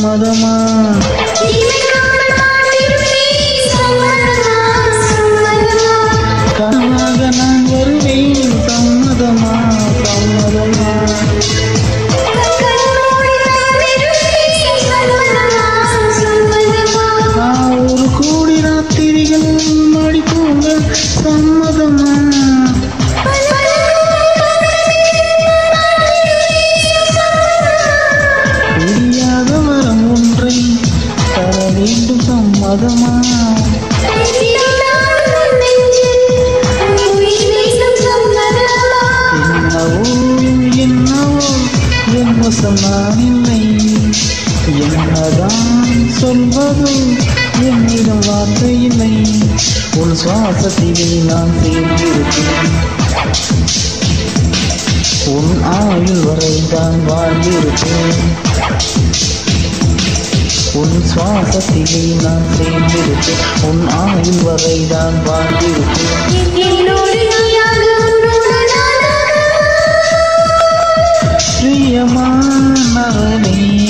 சம்மதமா கனவாக நான் வருவேன் சம்மதமா சம்மதமா ஒரு கோடி ராத்திரிகள் மாடி போங்க சம்மதமா முடியாத வரம் ஒன்றை தர வேண்டும் சம்மதமா என்னவோ என் வசம் நான் இல்லை என்னதான் சொல்வது என்னிடம் வார்த்தை இல்லை உன் சுவாசத்திலே நான் சேர்ந்திருப்பேன் உன் ஆயுள் வரை தான் வாழ்ந்திருப்பேன் உன் சுவாசத்திலே நான் சேர்ந்திருப்பேன் உன் ஆயுள் வரை தான் வாழ்ந்திருப்பேன் பிரியமானவனே